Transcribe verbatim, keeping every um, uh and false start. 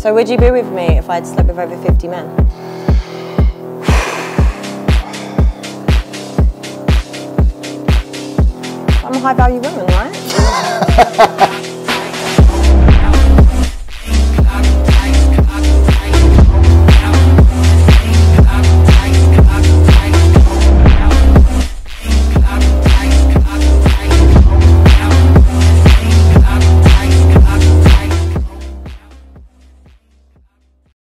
So would you be with me if I'd slept with over fifty men? I'm a high value woman, right?